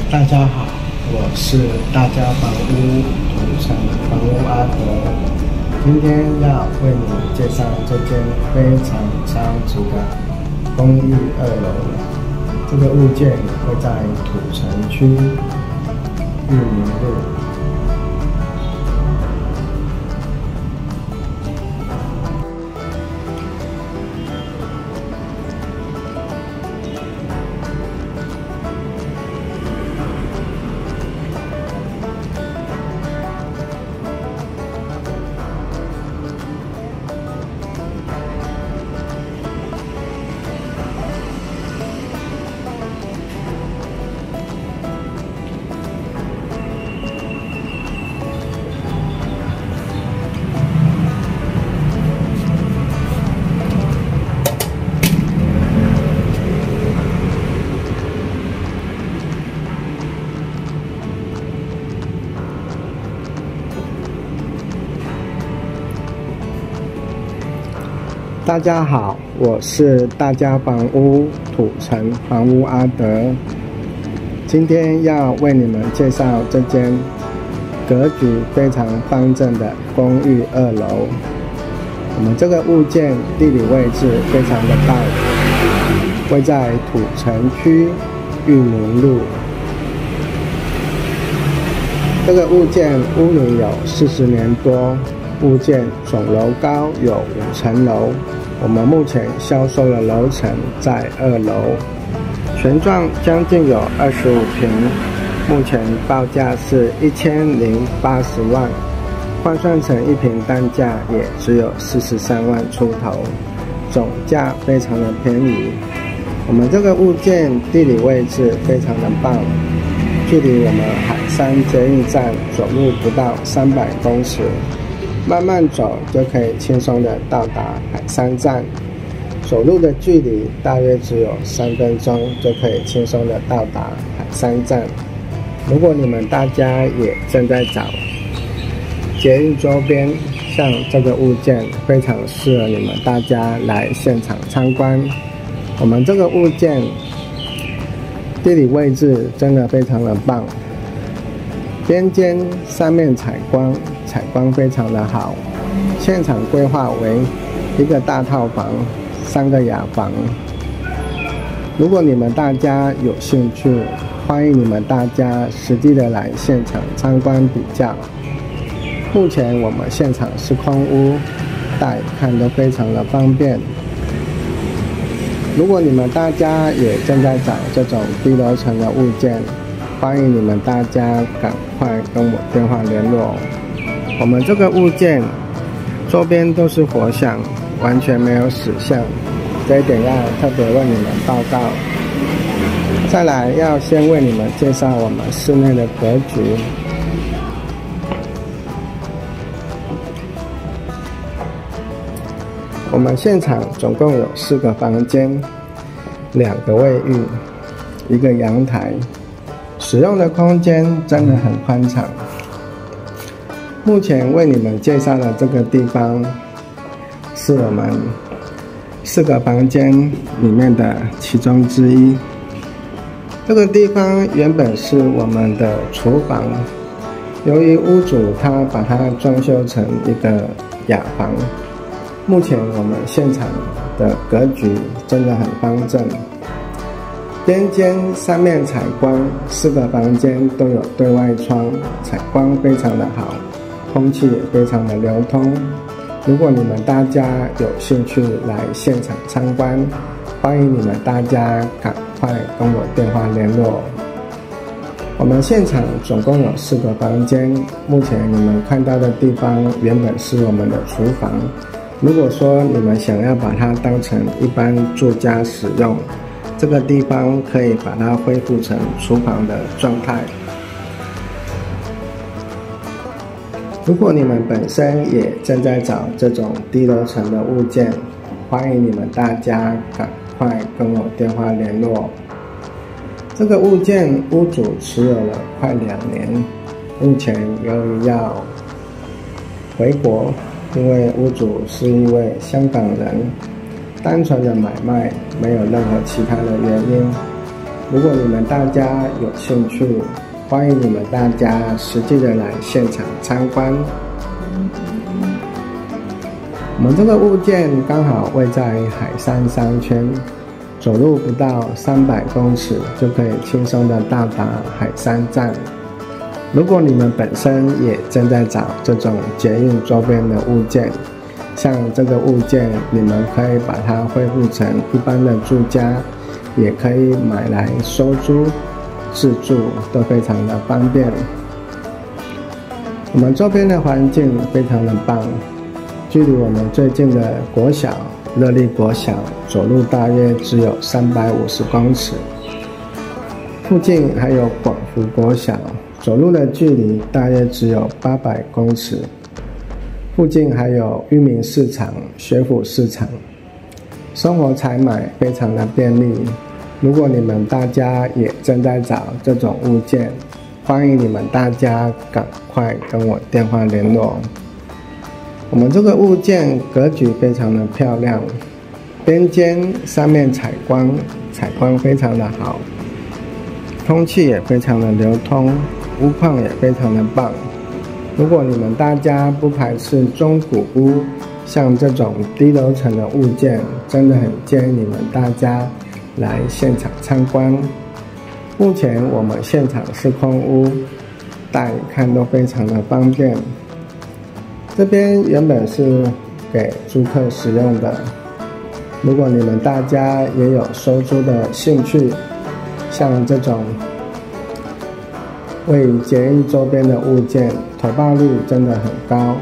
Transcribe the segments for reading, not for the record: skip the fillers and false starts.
大家好，我是大家房屋土城房屋阿德，今天要为你们介绍这间非常超值的公寓2楼。这个物件会在土城区裕民路。大家好，我是大家房屋土城房屋阿德，今天要为你们介绍这间格局非常方正的公寓2楼。我们这个物件地理位置非常的棒，位在土城区裕民路。这个物件屋龄有40年多，物件总楼高有5层楼。我们目前销售的楼层在2楼，全幢将近有25平，目前报价是1080万，换算成1平单价也只有43万出头，总价非常的便宜。我们这个物件地理位置非常的棒，距离我们海山捷运站走路不到300公尺。慢慢走就可以轻松的到达海山站，走路的距离大约只有3分钟就可以轻松的到达海山站。如果你们大家也正在找捷运周边，像这个物件非常适合你们大家来现场参观。我们这个物件地理位置真的非常的棒，边间3面采光非常的好，现场规划为1个大套房，3个雅房。如果你们大家有兴趣，欢迎你们大家实际的来现场参观比较。目前我们现场是空屋，带看都非常的方便。如果你们大家也正在找这种低楼层的物件，欢迎你们大家赶快跟我电话联络。我们这个物件周边都是活巷，完全没有死巷，这一点要特别为你们报告。再来要先为你们介绍我们室内的格局。我们现场总共有4个房间，2个卫浴，1个阳台，使用的空间真的很宽敞。目前为你们介绍的这个地方是我们4个房间里面的其中之一。这个地方原本是我们的厨房，由于屋主他把它装修成一个雅房。目前我们现场的格局真的很方正，边间3面采光，4个房间都有对外窗，采光非常的好，空气也非常的流通。如果你们大家有兴趣来现场参观，欢迎你们大家赶快跟我电话联络。我们现场总共有4个房间，目前你们看到的地方原本是我们的厨房。如果说你们想要把它当成一般住家使用，这个地方可以把它恢复成厨房的状态。如果你们本身也正在找这种低楼层的物件，欢迎你们大家赶快跟我电话联络。这个物件屋主持有了快2年，目前由于要回国，因为屋主是一位香港人，单纯的买卖，没有任何其他的原因。 如果你们大家有兴趣，欢迎你们大家实际的来现场参观。我们这个物件刚好位在海山商圈，走路不到300公尺就可以轻松的到达海山站。如果你们本身也正在找这种捷运周边的物件，像这个物件，你们可以把它恢复成一般的住家，也可以买来收租、自住，都非常的方便。我们周边的环境非常的棒，距离我们最近的国小乐利国小走路大约只有350公尺，附近还有广福国小，走路的距离大约只有800公尺，附近还有裕民市场、学府市场，生活采买非常的便利。如果你们大家也正在找这种物件，欢迎你们大家赶快跟我电话联络。我们这个物件格局非常的漂亮，边间三面采光非常的好，空气也非常的流通，屋况也非常的棒。如果你们大家不排斥中古屋，像这种低楼层的物件，真的很建议你们大家来现场参观。目前我们现场是空屋，带看都非常的方便。这边原本是给租客使用的，如果你们大家也有收租的兴趣，像这种位于捷运周边的物件，投报率真的很高。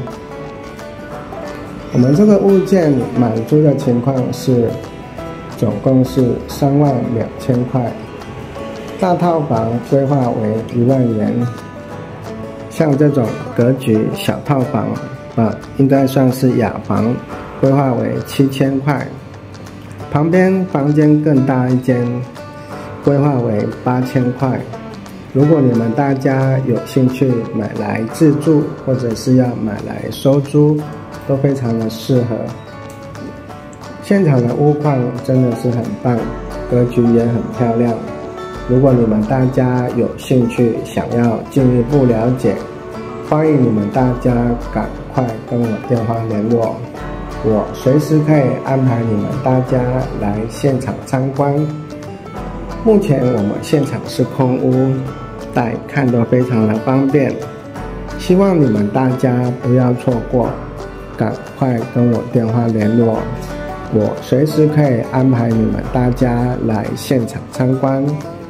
我们这个物件满租的情况是总共是32000块，大套房规划为1万元，像这种格局小套房应该算是雅房，规划为7000块，旁边房间更大一间，规划为8000块。如果你们大家有兴趣买来自住，或者是要买来收租，都非常的适合。现场的屋况真的是很棒，格局也很漂亮。如果你们大家有兴趣想要进一步了解，欢迎你们大家赶快跟我电话联络，我随时可以安排你们大家来现场参观。目前我们现场是空屋，带看都非常的方便，希望你们大家不要错过，赶快跟我电话联络，我随时可以安排你们大家来现场参观。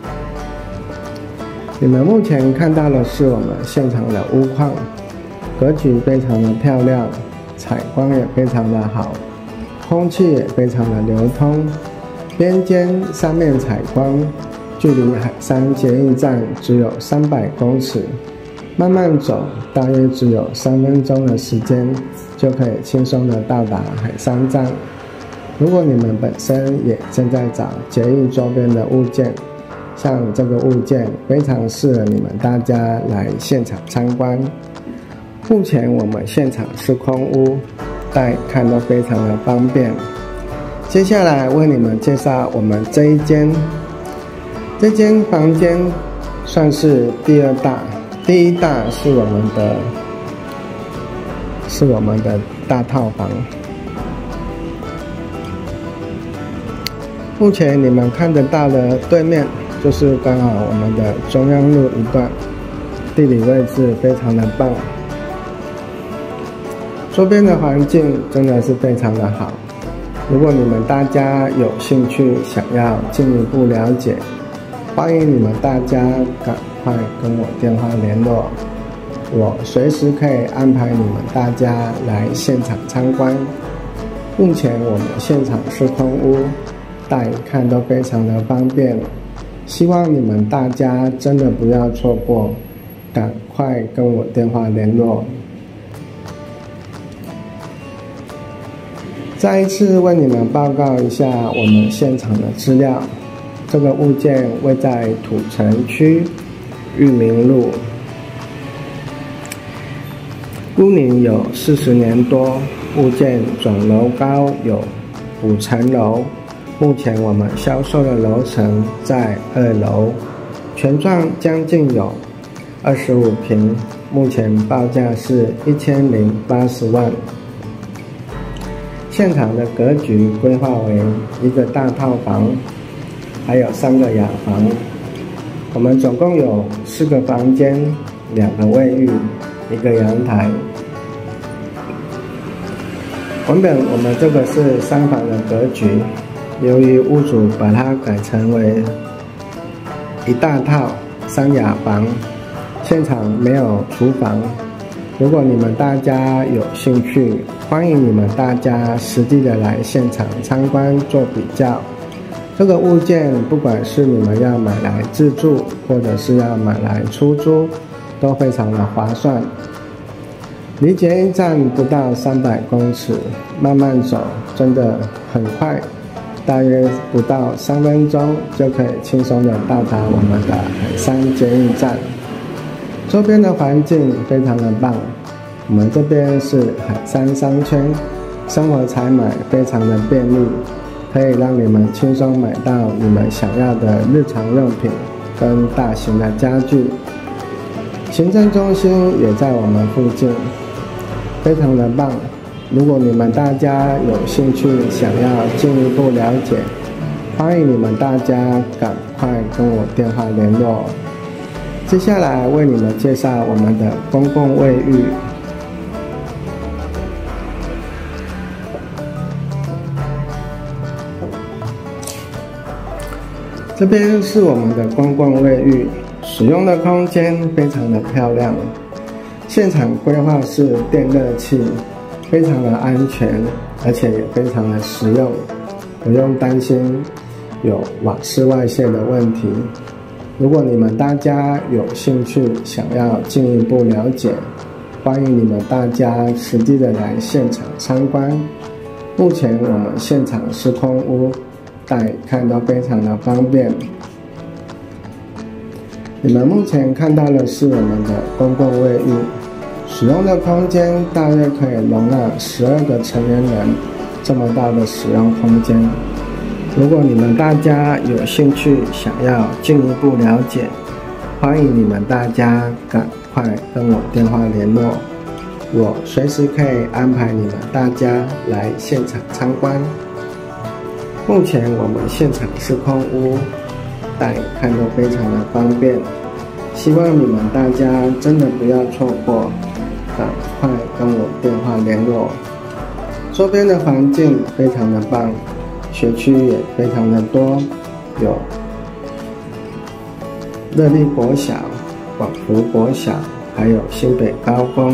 你们目前看到的是我们现场的屋况，格局非常的漂亮，采光也非常的好，空气也非常的流通，边间三面采光，距离海山捷运站只有300公尺，慢慢走大约只有3分钟的时间，就可以轻松的到达海山站。如果你们本身也正在找捷运周边的物件，像这个物件非常适合你们大家来现场参观。目前我们现场是空屋，带看都非常的方便。接下来为你们介绍我们这间房间算是第2大，第1大是我们的大套房。目前你们看得到的对面就是刚好我们的中央路一段，地理位置非常的棒，周边的环境真的是非常的好。如果你们大家有兴趣想要进一步了解，欢迎你们大家赶快跟我电话联络，我随时可以安排你们大家来现场参观。目前我们现场是空屋，带看都非常的方便，希望你们大家真的不要错过，赶快跟我电话联络。再一次为你们报告一下我们现场的资料。这个物件位在土城区裕民路，屋龄有40年多，物件总楼高有5层楼， 目前我们销售的楼层在2楼，全幢将近有25平，目前报价是1080万。现场的格局规划为一个大套房，还有3个雅房。我们总共有4个房间、2个卫浴、1个阳台。原本我们这个是3房的格局，由于屋主把它改成为一大套3雅房，现场没有厨房。如果你们大家有兴趣，欢迎你们大家实际的来现场参观做比较。这个物件不管是你们要买来自住，或者是要买来出租，都非常的划算。离捷运站不到300公尺，慢慢走真的很快，大约不到3分钟就可以轻松的到达我们的海山捷运站。周边的环境非常的棒，我们这边是海山商圈，生活采买非常的便利，可以让你们轻松买到你们想要的日常用品跟大型的家具。行政中心也在我们附近，非常的棒。如果你们大家有兴趣想要进一步了解，欢迎你们大家赶快跟我电话联络。接下来为你们介绍我们的公共卫浴。这边是我们的公共卫浴，使用的空间非常的漂亮。现场规划是电热器，非常的安全，而且也非常的实用，不用担心有瓦斯外泄的问题。如果你们大家有兴趣想要进一步了解，欢迎你们大家实际的来现场参观。目前我们现场是空屋，带看都非常的方便。你们目前看到的是我们的公共卫浴，使用的空间大约可以容纳12个成年人这么大的使用空间。如果你们大家有兴趣想要进一步了解，欢迎你们大家赶快跟我电话联络，我随时可以安排你们大家来现场参观。目前我们现场是空屋，带看都非常的方便，希望你们大家真的不要错过，赶快跟我电话联络。周边的环境非常的棒，学区也非常的多，有乐利国小、广福国小，还有新北高工。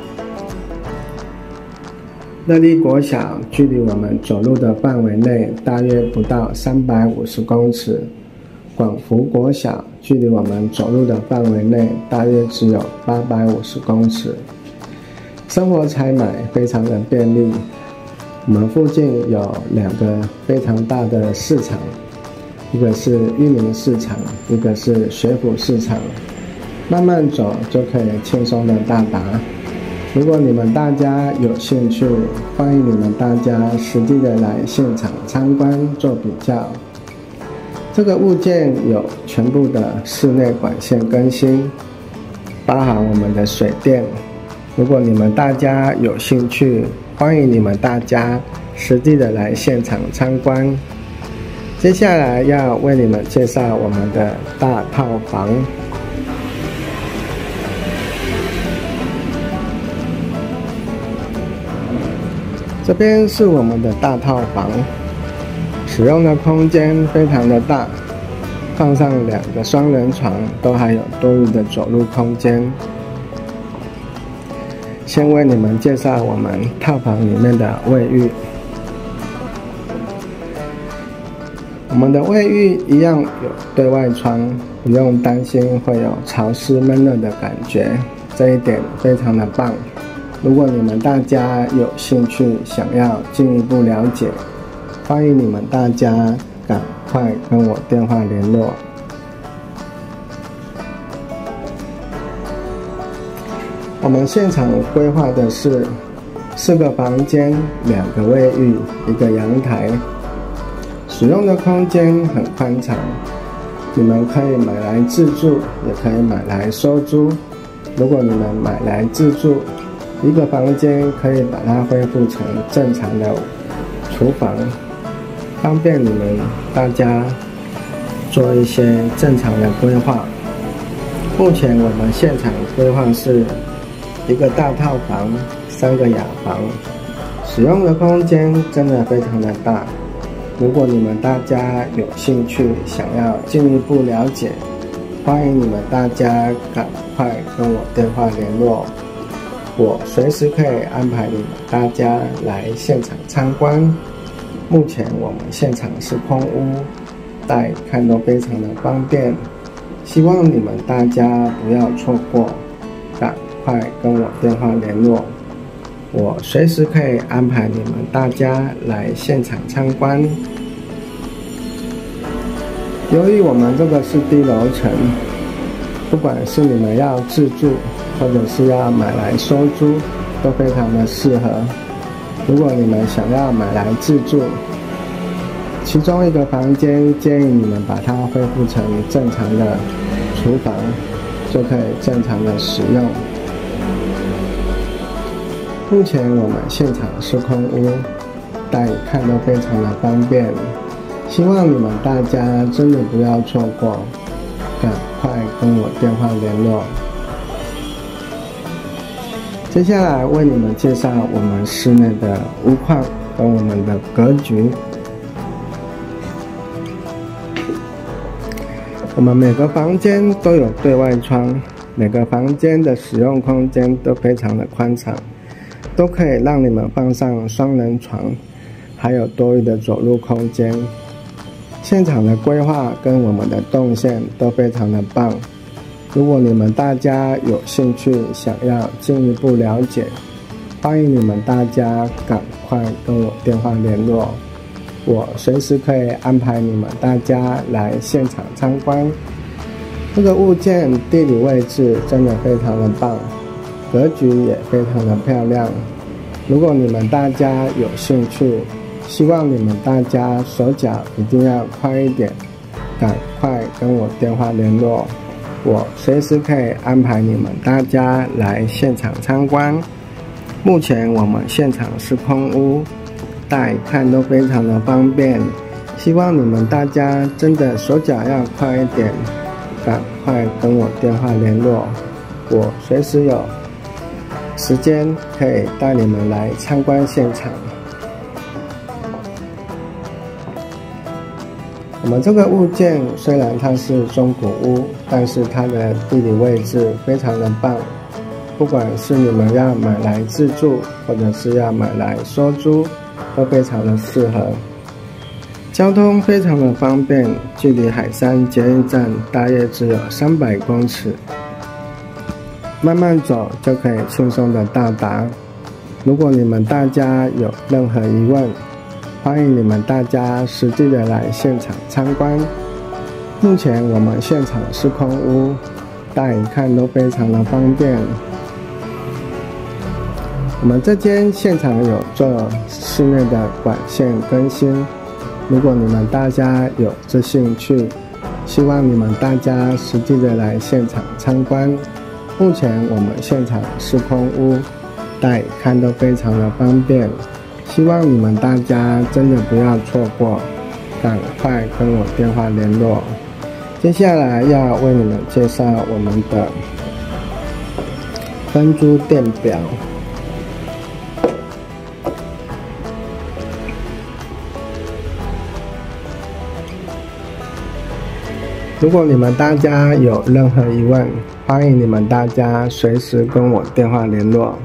乐利国小距离我们走路的范围内大约不到350公尺，广福国小距离我们走路的范围内大约只有850公尺。生活采买非常的便利，我们附近有2个非常大的市场，一个是裕民市场，一个是学府市场，慢慢走就可以轻松的到达。如果你们大家有兴趣，欢迎你们大家实际的来现场参观做比较。这个物件有全部的室内管线更新，包含我们的水电。如果你们大家有兴趣，欢迎你们大家实际的来现场参观。接下来要为你们介绍我们的大套房。这边是我们的大套房，使用的空间非常的大，放上2个双人床，都还有多余的走路空间。先为你们介绍我们套房里面的卫浴。我们的卫浴一样有对外窗，不用担心会有潮湿闷热的感觉，这一点非常的棒。如果你们大家有兴趣想要进一步了解，欢迎你们大家赶快跟我电话联络。我们现场规划的是4个房间、2个卫浴、1个阳台。 使用的空间很宽敞，你们可以买来自住，也可以买来收租。如果你们买来自住，一个房间可以把它恢复成正常的厨房，方便你们大家做一些正常的规划。目前我们现场规划是一个大套房，3个雅房，使用的空间真的非常的大。如果你们大家有兴趣，想要进一步了解，欢迎你们大家赶快跟我电话联络，我随时可以安排你们大家来现场参观。目前我们现场是空屋，带看都非常的方便，希望你们大家不要错过，赶快跟我电话联络，我随时可以安排你们大家来现场参观。由于我们这个是低楼层，不管是你们要自住或者是要买来收租，都非常的适合。如果你们想要买来自住，其中一个房间建议你们把它恢复成正常的厨房，就可以正常的使用。目前我们现场是空屋，带看都非常的方便，希望你们大家真的不要错过，赶快跟我电话联络。接下来为你们介绍我们室内的屋况跟我们的格局。我们每个房间都有对外窗，每个房间的使用空间都非常的宽敞，都可以让你们放上双人床，还有多余的走路空间。现场的规划跟我们的动线都非常的棒。如果你们大家有兴趣，想要进一步了解，欢迎你们大家赶快跟我电话联络，我随时可以安排你们大家来现场参观。这个物件地理位置真的非常的棒，格局也非常的漂亮。如果你们大家有兴趣，希望你们大家手脚一定要快一点，赶快跟我电话联络，我随时可以安排你们大家来现场参观。目前我们现场是空屋，带看都非常的方便，希望你们大家真的手脚要快一点，赶快跟我电话联络，我随时有时间可以带你们来参观现场。我们这个物件虽然它是中古屋，但是它的地理位置非常的棒，不管是你们要买来自住，或者是要买来收租，都非常的适合。交通非常的方便，距离海山捷运站大约只有300公尺，慢慢走就可以轻松的到达。如果你们大家有任何疑问，欢迎你们大家实际的来现场参观。目前我们现场是空屋，大家看都非常的方便。我们这间现场有做室内的管线更新，如果你们大家有这兴趣，希望你们大家实际的来现场参观。目前我们现场是空屋，大家看都非常的方便。希望你们大家真的不要错过，赶快跟我电话联络。接下来要为你们介绍我们的分租电表。如果你们大家有任何疑问，欢迎你们大家随时跟我电话联络。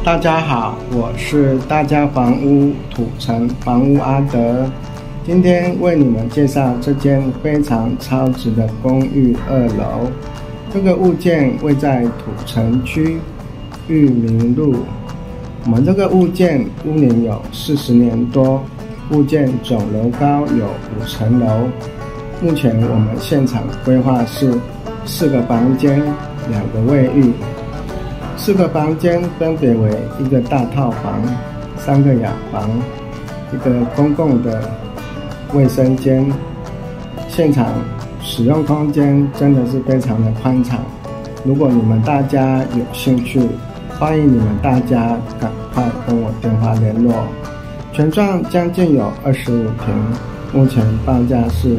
大家好，我是大家房屋土城房屋阿德，今天为你们介绍这间非常超值的公寓2楼。这个物件位在土城区裕民路。我们这个物件屋龄有40年多，物件总楼高有5层楼。目前我们现场规划是4个房间、2个卫浴。4个房间分别为1个大套房、3个雅房、1个公共的卫生间。现场使用空间真的是非常的宽敞。如果你们大家有兴趣，欢迎你们大家赶快跟我电话联络。全幢将近有25平，目前报价是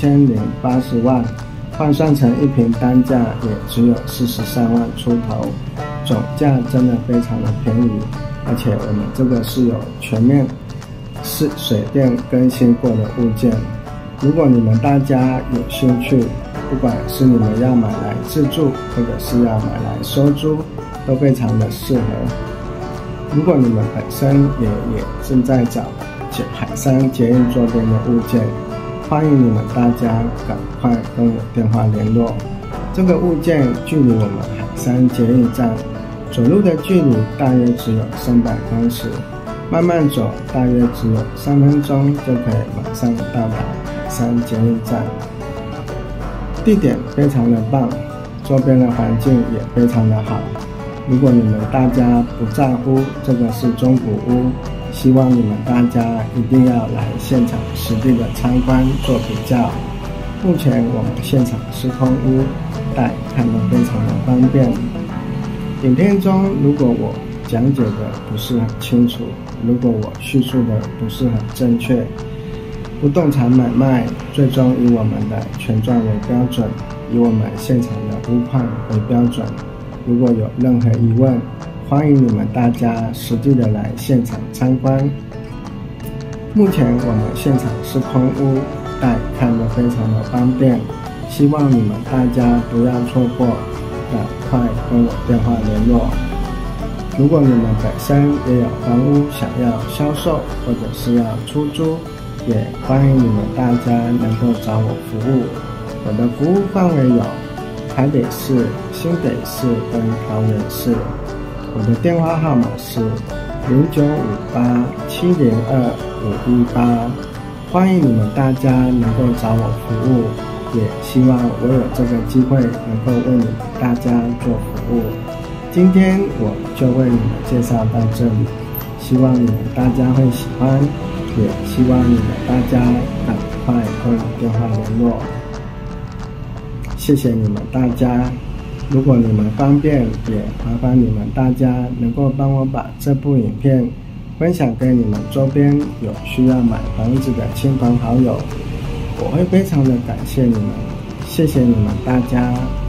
1080万，换算成1平单价也只有43万出头。总价真的非常的便宜，而且我们这个是有全面水电更新过的物件。如果你们大家有兴趣，不管是你们要买来自住，或者是要买来收租，都非常的适合。如果你们本身也正在找海山捷运周边的物件，欢迎你们大家赶快跟我电话联络。这个物件距离我们海山捷运站走路的距离大约只有300公尺，慢慢走大约只有3分钟就可以马上到达海山捷运站。地点非常的棒，周边的环境也非常的好。如果你们大家不在乎这个是中古屋，希望你们大家一定要来现场实地的参观做比较。目前我们现场是空屋，带看得非常的方便。影片中如果我讲解的不是很清楚，如果我叙述的不是很正确，不动产买卖最终以我们的权状为标准，以我们现场的屋况为标准。如果有任何疑问，欢迎你们大家实际的来现场参观。目前我们现场是空屋，带看得非常的方便，希望你们大家不要错过，赶快跟我电话联络。如果你们本身也有房屋想要销售或者是要出租，也欢迎你们大家能够找我服务。我的服务范围有台北市、新北市跟桃园市。我的电话号码是0958702518，欢迎你们大家能够找我服务，也希望我有这个机会能够为你们大家做服务。今天我就为你们介绍到这里，希望你们大家会喜欢，也希望你们大家赶快跟我电话联络。谢谢你们大家。如果你们方便，也麻烦你们大家能够帮我把这部影片分享给你们周边有需要买房子的亲朋好友，我会非常的感谢你们。谢谢你们大家。